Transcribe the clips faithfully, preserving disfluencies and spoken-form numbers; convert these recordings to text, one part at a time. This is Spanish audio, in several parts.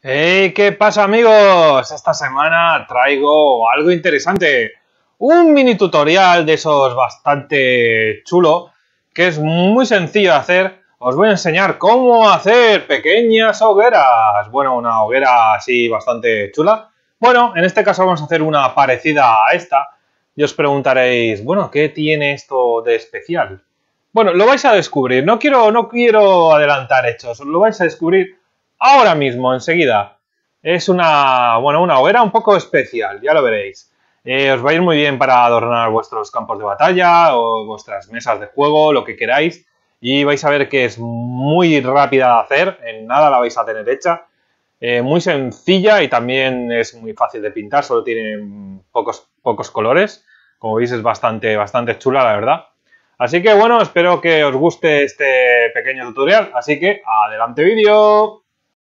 Hey, ¿qué pasa, amigos? Esta semana traigo algo interesante. Un mini tutorial de esos bastante chulo, que es muy sencillo de hacer. Os voy a enseñar cómo hacer pequeñas hogueras. Bueno, una hoguera así bastante chula. Bueno, en este caso vamos a hacer una parecida a esta. Y os preguntaréis, bueno, ¿qué tiene esto de especial? Bueno, lo vais a descubrir. No quiero, no quiero adelantar hechos. Lo vais a descubrir ahora mismo, enseguida. Es una, bueno, una hoguera un poco especial, ya lo veréis. Eh, os va a ir muy bien para adornar vuestros campos de batalla o vuestras mesas de juego, lo que queráis. Y vais a ver que es muy rápida de hacer, en nada la vais a tener hecha. Eh, muy sencilla y también es muy fácil de pintar, solo tiene pocos, pocos colores. Como veis es bastante, bastante chula, la verdad. Así que bueno, espero que os guste este pequeño tutorial. Así que adelante vídeo.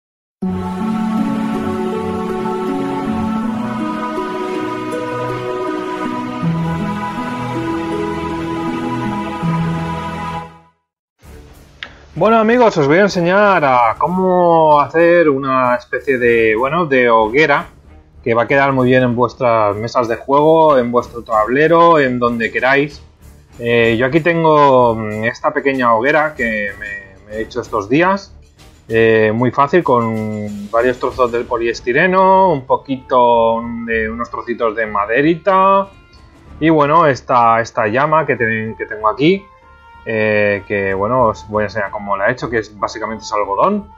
Bueno, amigos, os voy a enseñar a cómo hacer una especie de, bueno, de hoguera que va a quedar muy bien en vuestras mesas de juego, en vuestro tablero, en donde queráis. Eh, yo aquí tengo esta pequeña hoguera que me, me he hecho estos días, eh, muy fácil, con varios trozos del poliestireno, un poquito de unos trocitos de maderita y bueno, esta, esta llama que, ten, que tengo aquí. Eh, que bueno, os voy a enseñar cómo la he hecho, que es básicamente es algodón.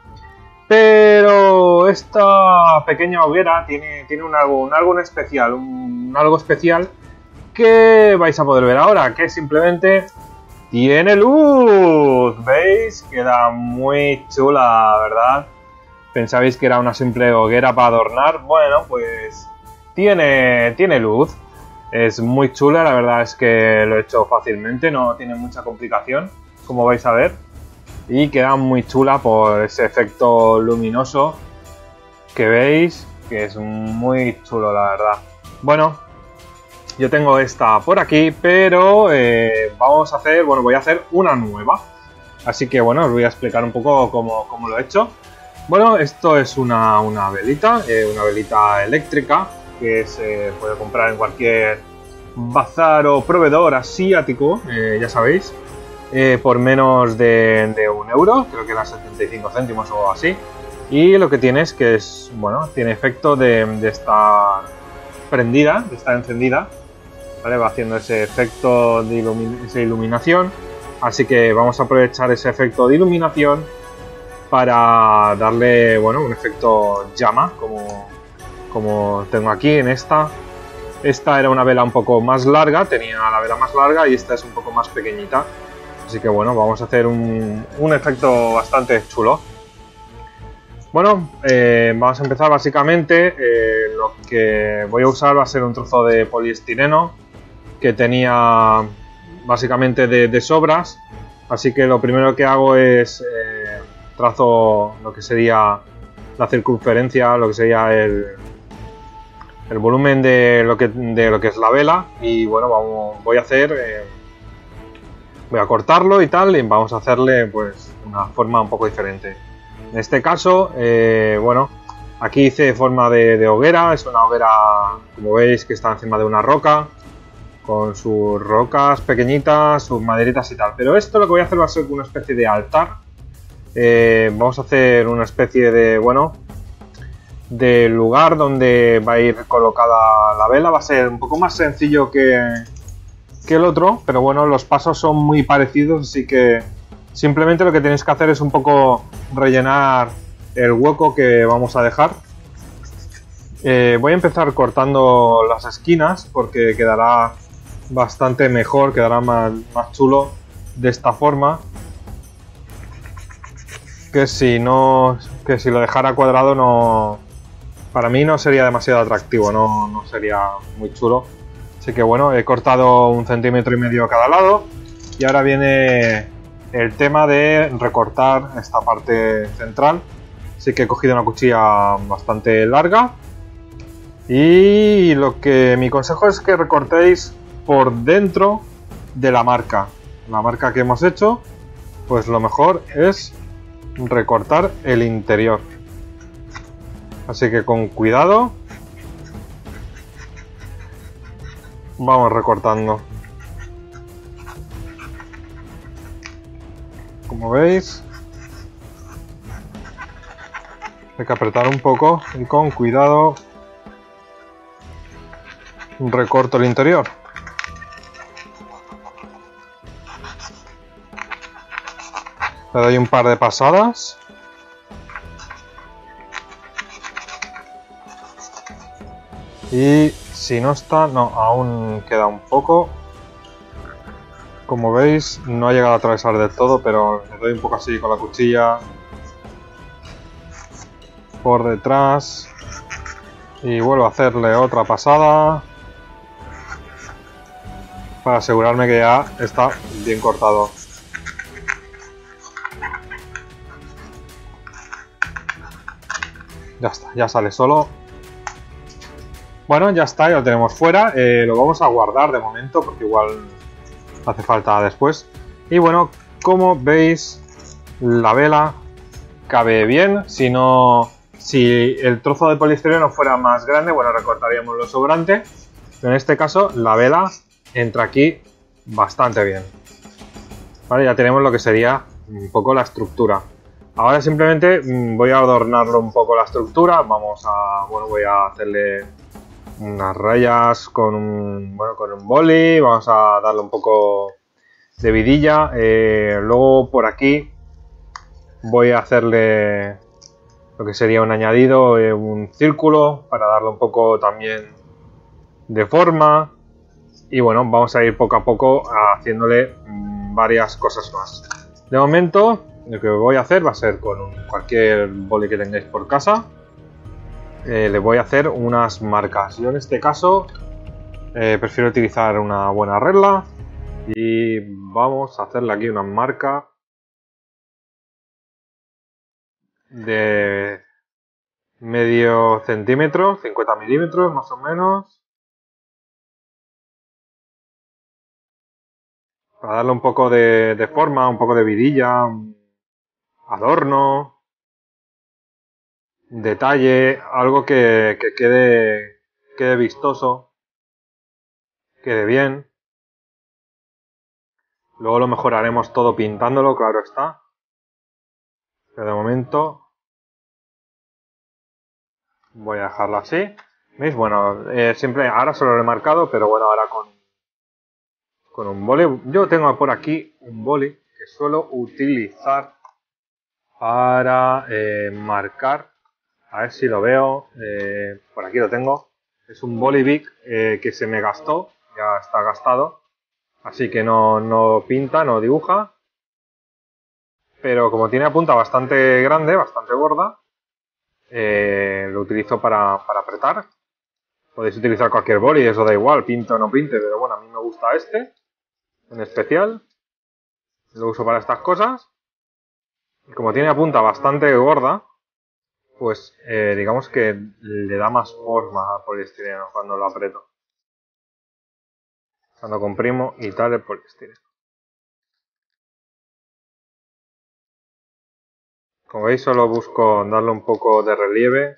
Pero esta pequeña hoguera tiene, tiene un algo, un algo especial, un algo especial que vais a poder ver ahora, que simplemente tiene luz. ¿Veis? Queda muy chula, ¿verdad? ¿Pensabais que era una simple hoguera para adornar? Bueno, pues tiene, tiene luz. Es muy chula, la verdad es que lo he hecho fácilmente, no tiene mucha complicación, como vais a ver. Y queda muy chula por ese efecto luminoso que veis, que es muy chulo, la verdad. Bueno, yo tengo esta por aquí, pero eh, vamos a hacer, bueno, voy a hacer una nueva. Así que bueno, os voy a explicar un poco cómo, cómo lo he hecho. Bueno, esto es una, una velita, eh, una velita eléctrica, que se puede comprar en cualquier bazar o proveedor asiático, eh, ya sabéis, eh, por menos de, de un euro, creo que eran setenta y cinco céntimos o así. Y lo que tiene es que es, bueno, tiene efecto de, de estar prendida, de estar encendida, ¿vale? Va haciendo ese efecto de ilumin esa iluminación, así que vamos a aprovechar ese efecto de iluminación para darle, bueno, un efecto llama, como como tengo aquí en esta. Esta era una vela un poco más larga, tenía la vela más larga y esta es un poco más pequeñita. Así que bueno, vamos a hacer un, un efecto bastante chulo. Bueno, eh, vamos a empezar básicamente. Eh, lo que voy a usar va a ser un trozo de poliestireno que tenía básicamente de, de sobras. Así que lo primero que hago es eh, trazo lo que sería la circunferencia, lo que sería el... el volumen de lo que de lo que es la vela y bueno, vamos, voy a hacer eh, voy a cortarlo y tal y vamos a hacerle pues una forma un poco diferente. En este caso, eh, bueno, aquí hice forma de, de hoguera, es una hoguera, como veis, que está encima de una roca con sus rocas pequeñitas, sus maderitas y tal, pero esto lo que voy a hacer va a ser una especie de altar. Eh, vamos a hacer una especie de, bueno, del lugar donde va a ir colocada la vela. Va a ser un poco más sencillo que, que el otro, pero bueno, los pasos son muy parecidos, así que simplemente lo que tenéis que hacer es un poco rellenar el hueco que vamos a dejar. Eh, voy a empezar cortando las esquinas porque quedará bastante mejor, quedará más, más chulo de esta forma, que si no, que si lo dejara cuadrado no... para mí no sería demasiado atractivo, no, no sería muy chulo. Así que bueno, he cortado un centímetro y medio a cada lado. Y ahora viene el tema de recortar esta parte central. Así que he cogido una cuchilla bastante larga. Y lo que mi consejo es que recortéis por dentro de la marca. La marca que hemos hecho, pues lo mejor es recortar el interior. Así que con cuidado vamos recortando. Como veis, hay que apretar un poco y con cuidado recorto el interior. Le doy un par de pasadas. Y si no está, no, aún queda un poco. Como veis, no ha llegado a atravesar del todo, pero le doy un poco así con la cuchilla por detrás. Y vuelvo a hacerle otra pasada para asegurarme que ya está bien cortado. Ya está, ya sale solo. Bueno, ya está, ya lo tenemos fuera. Eh, lo vamos a guardar de momento porque igual hace falta después. Y bueno, como veis, la vela cabe bien. Si no, si el trozo de poliestireno fuera más grande, bueno, recortaríamos lo sobrante. Pero en este caso, la vela entra aquí bastante bien. Vale, ya tenemos lo que sería un poco la estructura. Ahora simplemente voy a adornarlo un poco la estructura. Vamos a, bueno, voy a hacerle unas rayas con un, bueno, con un boli. Vamos a darle un poco de vidilla. Eh, luego por aquí voy a hacerle lo que sería un añadido, eh, un círculo para darle un poco también de forma. Y bueno, vamos a ir poco a poco haciéndole mmm, varias cosas más. De momento, lo que voy a hacer va a ser con un, cualquier boli que tengáis por casa. Eh, le voy a hacer unas marcas. Yo en este caso eh, prefiero utilizar una buena regla. Y vamos a hacerle aquí una marca de medio centímetro, cincuenta milímetros más o menos. Para darle un poco de, de forma, un poco de vidilla, un adorno, detalle, algo que, que quede, quede vistoso, quede bien. Luego lo mejoraremos todo pintándolo, claro está. Pero de momento voy a dejarlo así. ¿Veis? Bueno, eh, siempre, ahora solo lo he marcado, pero bueno, ahora con, con un boli. Yo tengo por aquí un boli que suelo utilizar para eh, marcar. A ver si lo veo. Eh, por aquí lo tengo. Es un boli Bic eh, que se me gastó. Ya está gastado. Así que no, no pinta, no dibuja. Pero como tiene la punta bastante grande, bastante gorda, eh, lo utilizo para, para apretar. Podéis utilizar cualquier boli, eso da igual, pinte o no pinte. Pero bueno, a mí me gusta este en especial. Lo uso para estas cosas. Y como tiene la punta bastante gorda, pues eh, digamos que le da más forma al poliestireno cuando lo aprieto. Cuando comprimo y tal el poliestireno. Como veis, solo busco darle un poco de relieve.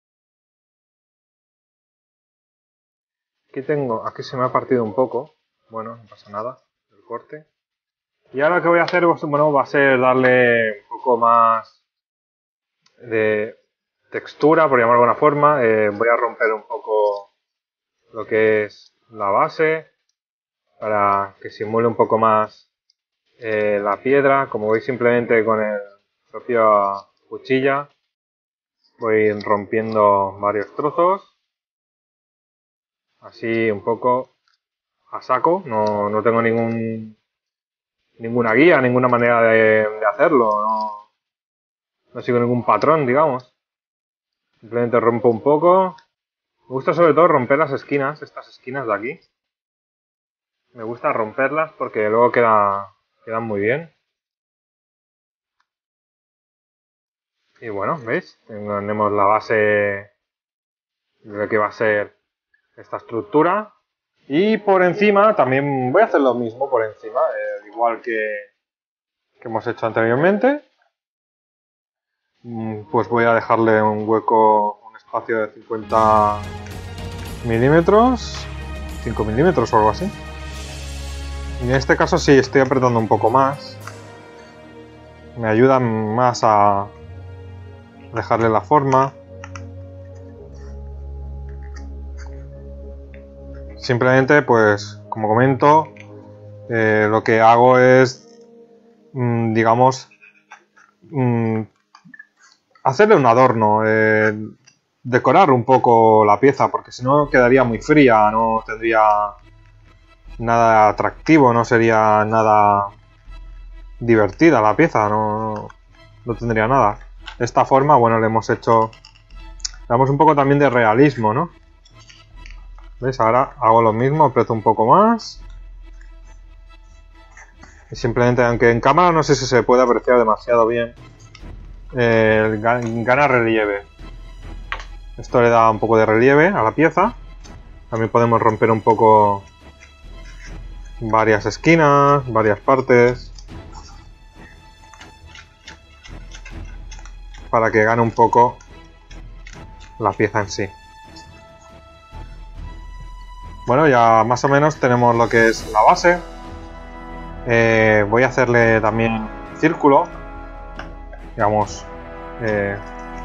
Aquí tengo, aquí se me ha partido un poco. Bueno, no pasa nada, el corte. Y ahora lo que voy a hacer, bueno, va a ser darle un poco más de textura, por llamarlo de alguna forma. Eh, voy a romper un poco lo que es la base para que simule un poco más eh, la piedra. Como veis, simplemente con el propio cuchilla voy rompiendo varios trozos. Así un poco a saco, no, no tengo ningún ninguna guía, ninguna manera de, de hacerlo, no, no sigo ningún patrón, digamos. Simplemente rompo un poco. Me gusta sobre todo romper las esquinas, estas esquinas de aquí. Me gusta romperlas porque luego queda, quedan muy bien. Y bueno, ¿veis? Tenemos la base de lo que va a ser esta estructura. Y por encima también voy a hacer lo mismo por encima, eh, igual que, que hemos hecho anteriormente. Pues voy a dejarle un hueco, un espacio de cincuenta milímetros, cinco milímetros o algo así. Y en este caso sí estoy apretando un poco más. Me ayuda más a dejarle la forma. Simplemente, pues, como comento, eh, lo que hago es, mmm, digamos, mmm, hacerle un adorno, eh, decorar un poco la pieza, porque si no quedaría muy fría, no tendría nada atractivo, no sería nada divertida la pieza, no, no, no tendría nada. De esta forma, bueno, le hemos hecho, le damos un poco también de realismo, ¿no? ¿Veis? Ahora hago lo mismo, aprieto un poco más. Y simplemente, aunque en cámara no sé si se puede apreciar demasiado bien, eh, gana relieve. Esto le da un poco de relieve a la pieza. También podemos romper un poco varias esquinas, varias partes, para que gane un poco la pieza en sí. Bueno, ya más o menos tenemos lo que es la base. Eh, voy a hacerle también círculo, digamos, eh,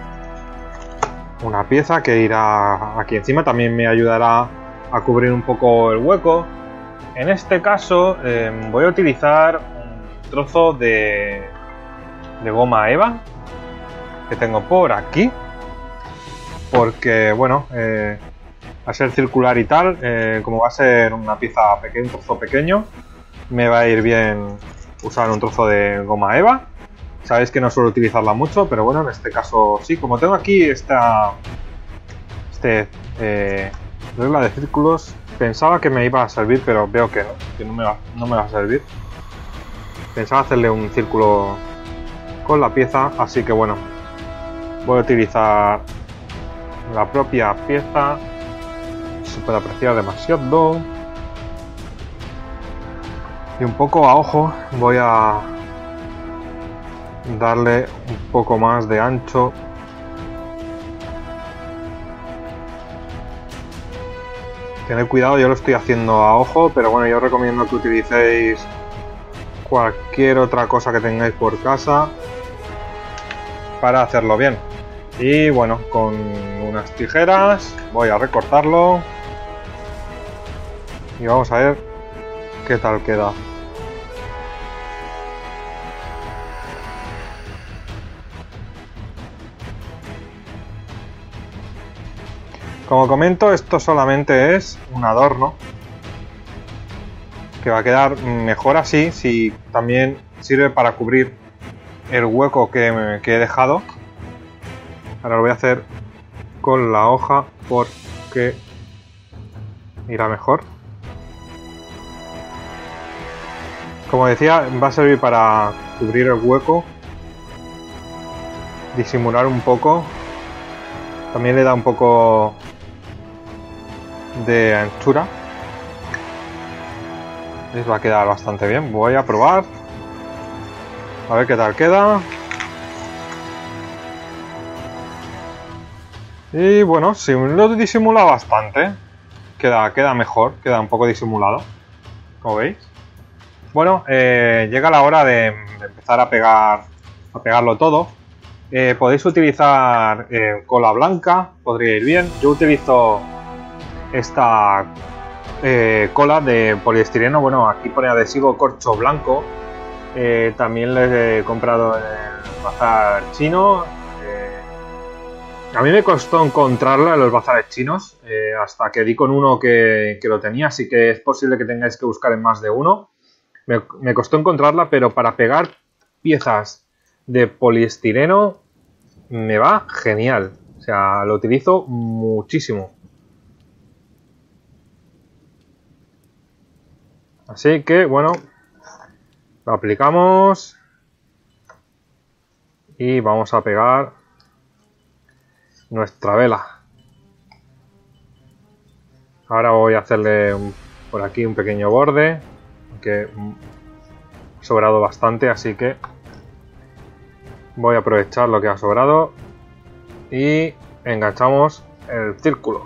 una pieza que irá aquí encima. También me ayudará a cubrir un poco el hueco. En este caso eh, voy a utilizar un trozo de, de goma eva que tengo por aquí, porque bueno, eh, va a ser circular y tal, eh, como va a ser una pieza pequeña, un trozo pequeño, me va a ir bien usar un trozo de goma eva. Sabéis que no suelo utilizarla mucho, pero bueno, en este caso sí. Como tengo aquí esta este, eh, regla de círculos, pensaba que me iba a servir, pero veo que no, que no me va, no me va a servir. Pensaba hacerle un círculo con la pieza, así que bueno, voy a utilizar la propia pieza. Se puede apreciar demasiado. Y un poco a ojo voy a darle un poco más de ancho. Tened cuidado, yo lo estoy haciendo a ojo, pero bueno, yo os recomiendo que utilicéis cualquier otra cosa que tengáis por casa para hacerlo bien. Y bueno, con unas tijeras voy a recortarlo y vamos a ver qué tal queda. Como comento, esto solamente es un adorno que va a quedar mejor así, si también sirve para cubrir el hueco que, me, que he dejado. Ahora lo voy a hacer con la hoja porque irá mejor. Como decía, va a servir para cubrir el hueco, disimular un poco. También le da un poco de anchura. ¿Veis? Va a quedar bastante bien. Voy a probar a ver qué tal queda. Y bueno, sí, lo disimula bastante. Queda, queda mejor, queda un poco disimulado, como veis. Bueno, eh, llega la hora de, de empezar a pegar, a pegarlo todo. Eh, podéis utilizar eh, cola blanca, podría ir bien. Yo utilizo esta eh, cola de poliestireno. Bueno, aquí pone adhesivo corcho blanco. Eh, también le he comprado en el bazar chino. Eh, a mí me costó encontrarla en los bazares chinos, eh, hasta que di con uno que, que lo tenía, así que es posible que tengáis que buscar en más de uno. Me, me costó encontrarla, pero para pegar piezas de poliestireno me va genial. O sea, lo utilizo muchísimo. Así que, bueno, lo aplicamos y vamos a pegar nuestra vela. Ahora voy a hacerle un, por aquí un pequeño borde, que ha sobrado bastante, así que voy a aprovechar lo que ha sobrado y enganchamos el círculo.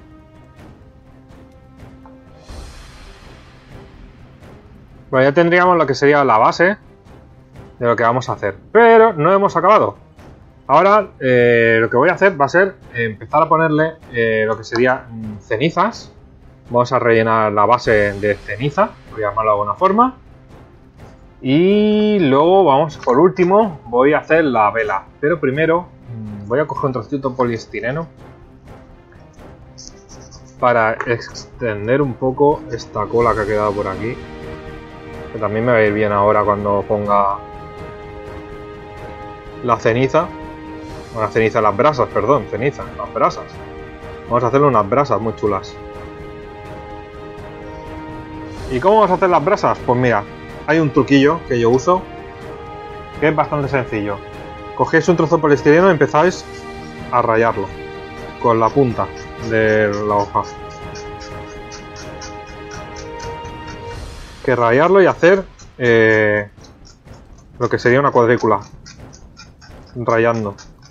Bueno, ya tendríamos lo que sería la base de lo que vamos a hacer, pero no hemos acabado. Ahora eh, lo que voy a hacer va a ser empezar a ponerle eh, lo que sería cenizas. Vamos a rellenar la base de ceniza, voy a llamarlo de alguna forma. Y luego vamos, por último, voy a hacer la vela. Pero primero voy a coger un trocito de poliestireno para extender un poco esta cola que ha quedado por aquí. Que también me va a ir bien ahora cuando ponga la ceniza. La ceniza, las brasas, perdón, ceniza, las brasas. Vamos a hacerle unas brasas muy chulas. ¿Y cómo vamos a hacer las brasas? Pues mira, hay un truquillo que yo uso que es bastante sencillo. Cogéis un trozo de poliestireno y empezáis a rayarlo con la punta de la hoja. Que rayarlo y hacer eh, lo que sería una cuadrícula. Rayando.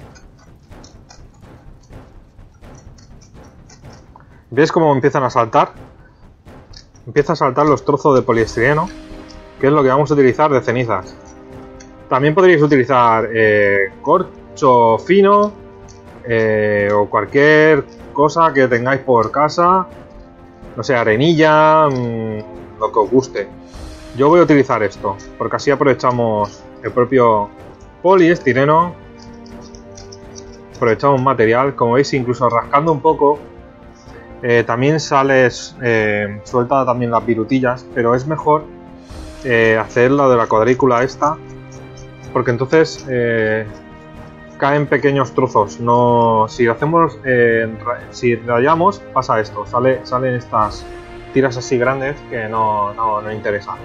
¿Veis cómo empiezan a saltar? Empiezan a saltar los trozos de poliestireno, que es lo que vamos a utilizar de cenizas. También podríais utilizar eh, corcho fino eh, o cualquier cosa que tengáis por casa, no sé, arenilla, mmm, lo que os guste. Yo voy a utilizar esto, porque así aprovechamos el propio poliestireno, aprovechamos material. Como veis, incluso rascando un poco, eh, también sale, eh, suelta también las virutillas, pero es mejor eh, hacer la de la cuadrícula esta, porque entonces eh, caen pequeños trozos. No, si hacemos, eh, si rayamos, pasa esto, sale, salen estas tiras así grandes que no, no, no interesan.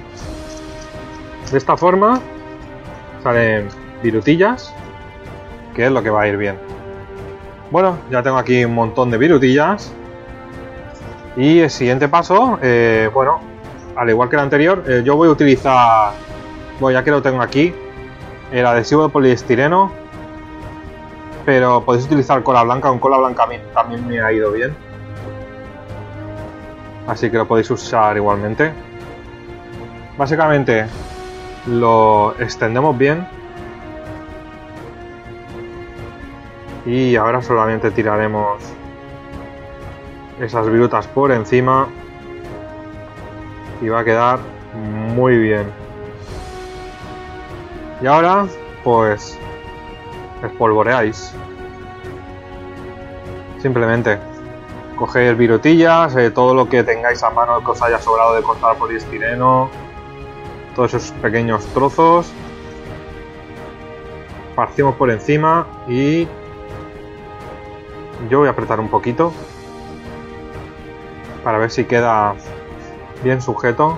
De esta forma salen virutillas, que es lo que va a ir bien. Bueno, ya tengo aquí un montón de virutillas. Y el siguiente paso, eh, bueno, al igual que el anterior, eh, yo voy a utilizar, bueno, ya que lo tengo aquí, el adhesivo de poliestireno, pero podéis utilizar cola blanca. Con cola blanca también me ha ido bien, así que lo podéis usar igualmente. Básicamente lo extendemos bien y ahora solamente tiraremos esas virutas por encima y va a quedar muy bien. Y ahora pues espolvoreáis. Simplemente cogéis virutillas, eh, todo lo que tengáis a mano que os haya sobrado de cortar poliestireno, todos esos pequeños trozos, partimos por encima y yo voy a apretar un poquito para ver si queda bien sujeto.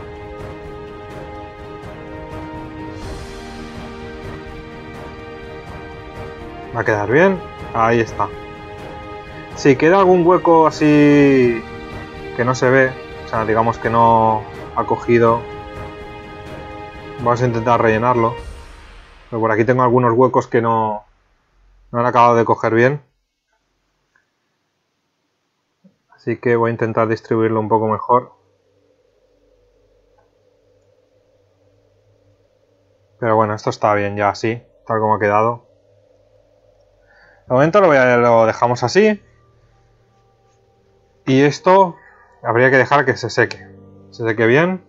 Va a quedar bien, ahí está. Si queda algún hueco así que no se ve, o sea, digamos que no ha cogido, vamos a intentar rellenarlo. Pero por aquí tengo algunos huecos que no, no han acabado de coger bien. Así que voy a intentar distribuirlo un poco mejor. Pero bueno, esto está bien ya así, tal como ha quedado. De momento lo, voy a, lo dejamos así. Y esto habría que dejar que se seque. Se seque bien.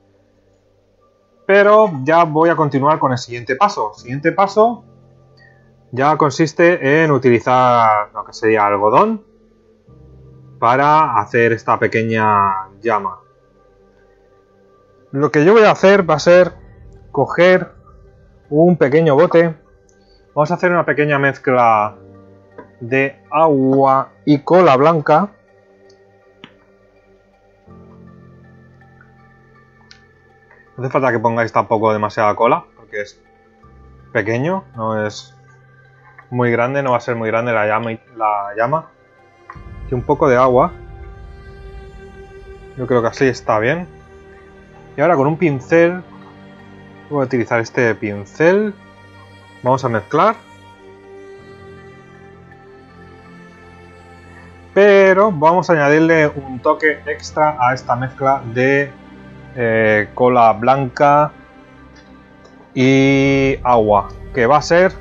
Pero ya voy a continuar con el siguiente paso. El siguiente paso ya consiste en utilizar lo que sería algodón para hacer esta pequeña llama. Lo que yo voy a hacer va a ser coger un pequeño bote. Vamos a hacer una pequeña mezcla de agua y cola blanca. No hace falta que pongáis tampoco demasiada cola, porque es pequeño, no es muy grande, no va a ser muy grande la llama. La llama. Y un poco de agua. Yo creo que así está bien. Y ahora con un pincel, voy a utilizar este pincel. Vamos a mezclar. pero vamos a añadirle un toque extra a esta mezcla de eh, cola blanca y agua, que va a ser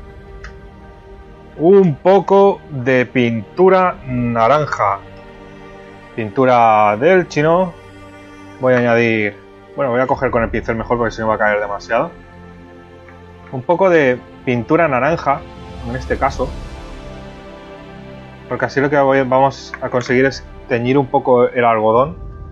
un poco de pintura naranja, pintura del chino. Voy a añadir, bueno, voy a coger con el pincel mejor porque si no va a caer demasiado. Un poco de pintura naranja, en este caso, porque así lo que voy, vamos a conseguir es teñir un poco el algodón.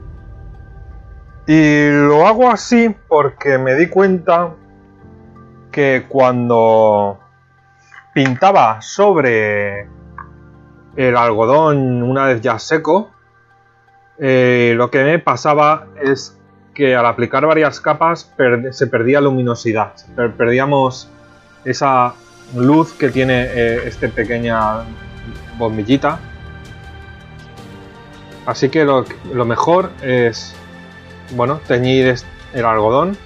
Y lo hago así porque me di cuenta que cuando pintaba sobre el algodón una vez ya seco, eh, lo que me pasaba es que al aplicar varias capas per se perdía luminosidad, per perdíamos esa luz que tiene eh, esta pequeña bombillita. Así que lo, lo mejor es, bueno, teñir el algodón.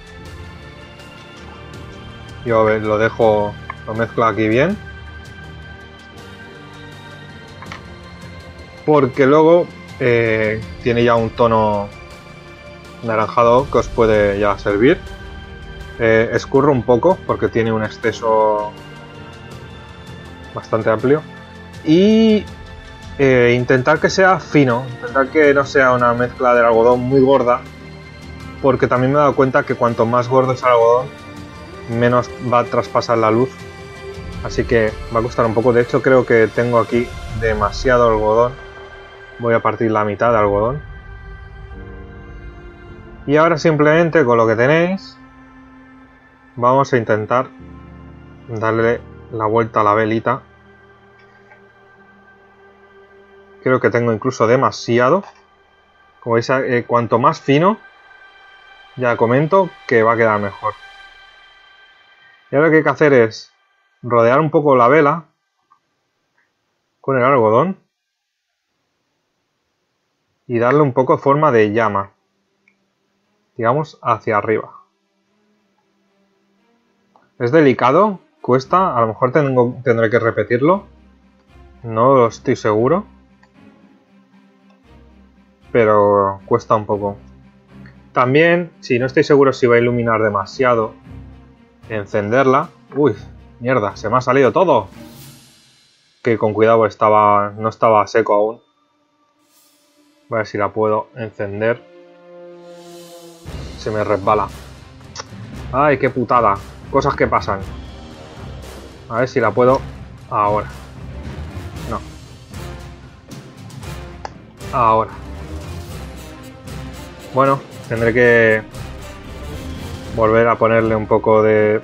Yo lo dejo, lo mezclo aquí bien, porque luego eh, tiene ya un tono naranjado que os puede ya servir. Eh, escurro un poco porque tiene un exceso bastante amplio y eh, intentar que sea fino, intentar que no sea una mezcla del algodón muy gorda, porque también me he dado cuenta que cuanto más gordo es el algodón, menos va a traspasar la luz, así que va a costar un poco. De hecho, creo que tengo aquí demasiado algodón. Voy a partir la mitad de algodón y ahora simplemente con lo que tenéis vamos a intentar darle la vuelta a la velita. Creo que tengo incluso demasiado. Como veis, eh, cuanto más fino, ya comento que va a quedar mejor. Y ahora lo que hay que hacer es rodear un poco la vela con el algodón y darle un poco de forma de llama, digamos hacia arriba. Es delicado, cuesta, a lo mejor tengo, tendré que repetirlo, no lo estoy seguro, pero cuesta un poco. También, si no estoy seguro si va a iluminar demasiado, encenderla. Uy, mierda, se me ha salido todo. Que con cuidado estaba, no estaba seco aún. Voy a ver si la puedo encender. Se me resbala. Ay, qué putada. Cosas que pasan. A ver si la puedo ahora. No. Ahora. Bueno, tendré que volver a ponerle un poco de,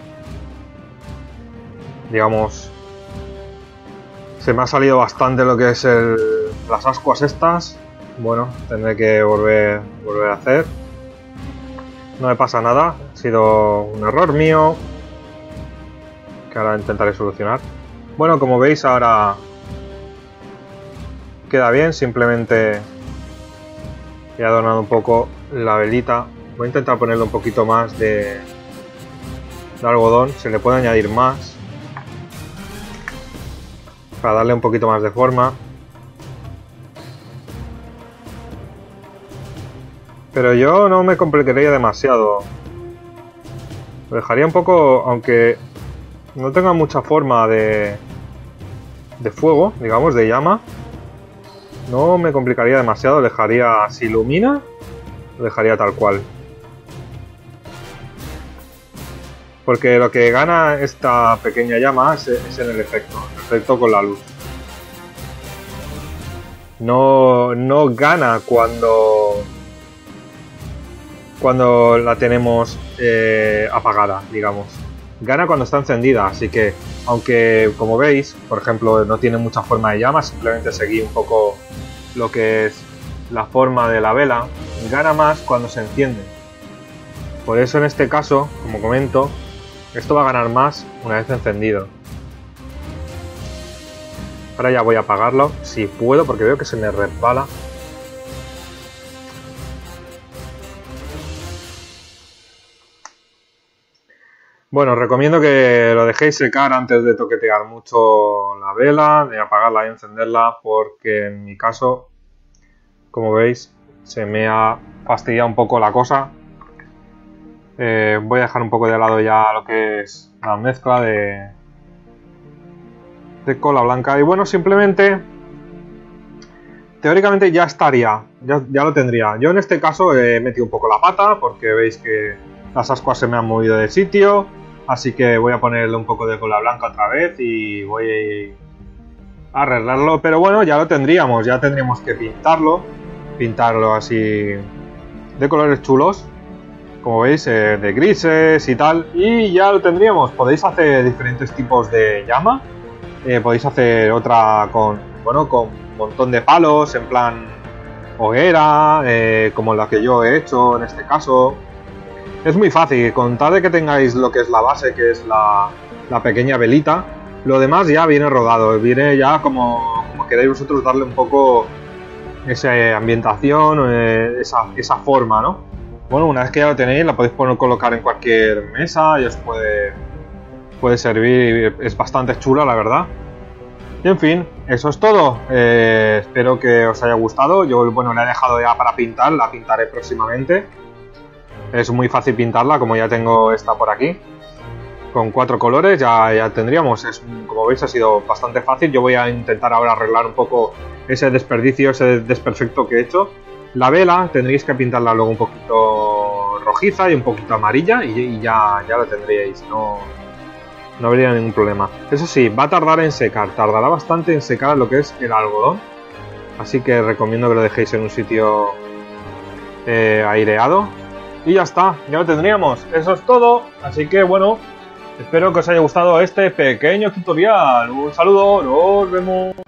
digamos, se me ha salido bastante lo que es el, las ascuas estas. Bueno, tendré que volver, volver a hacer. No me pasa nada, ha sido un error mío que ahora intentaré solucionar. Bueno, como veis ahora queda bien, simplemente he adornado un poco la velita. Voy a intentar ponerle un poquito más de, de algodón, se le puede añadir más para darle un poquito más de forma. Pero yo no me complicaría demasiado. Lo dejaría un poco, aunque no tenga mucha forma de, de fuego, digamos, de llama. No me complicaría demasiado, dejaría, si ilumina, lo dejaría tal cual. Porque lo que gana esta pequeña llama es, es en el efecto, el efecto con la luz. No, no gana cuando, cuando la tenemos eh, apagada, digamos. Gana cuando está encendida, así que, aunque como veis, por ejemplo, no tiene mucha forma de llama, simplemente seguí un poco lo que es la forma de la vela, gana más cuando se enciende. Por eso en este caso, como comento, esto va a ganar más una vez encendido. Ahora ya voy a apagarlo, si puedo, porque veo que se me resbala. Bueno, os recomiendo que lo dejéis secar antes de toquetear mucho la vela, de apagarla y encenderla, porque en mi caso, como veis, se me ha fastidiado un poco la cosa. Eh, voy a dejar un poco de lado ya lo que es la mezcla de, de cola blanca. Y bueno, simplemente, teóricamente ya estaría, ya, ya lo tendría. Yo en este caso he metido un poco la pata, porque veis que las ascuas se me han movido de sitio. Así que voy a ponerle un poco de cola blanca otra vez y voy a arreglarlo. Pero bueno, ya lo tendríamos, ya tendríamos que pintarlo. Pintarlo así de colores chulos, como veis, eh, de grises y tal. Y ya lo tendríamos. Podéis hacer diferentes tipos de llama. Eh, podéis hacer otra con, bueno, con un montón de palos, en plan hoguera, eh, como la que yo he hecho en este caso. Es muy fácil, con tal de que tengáis lo que es la base, que es la, la pequeña velita, lo demás ya viene rodado, viene ya como, como queréis vosotros darle un poco esa ambientación, eh, esa, esa forma, ¿no? Bueno, una vez que ya lo tenéis, la podéis poner, colocar en cualquier mesa y os puede, puede servir, es bastante chula, la verdad. Y en fin, eso es todo. Eh, espero que os haya gustado. Yo, bueno, la he dejado ya para pintar, la pintaré próximamente. Es muy fácil pintarla, como ya tengo esta por aquí. Con cuatro colores ya, ya tendríamos. Es, como veis, ha sido bastante fácil. Yo voy a intentar ahora arreglar un poco ese desperdicio, ese desperfecto que he hecho. La vela tendréis que pintarla luego un poquito rojiza y un poquito amarilla y, y ya, ya lo tendríais. No, no habría ningún problema. Eso sí, va a tardar en secar. Tardará bastante en secar lo que es el algodón. Así que recomiendo que lo dejéis en un sitio eh, aireado. Y ya está, ya lo tendríamos. Eso es todo. Así que bueno, espero que os haya gustado este pequeño tutorial. Un saludo, nos vemos.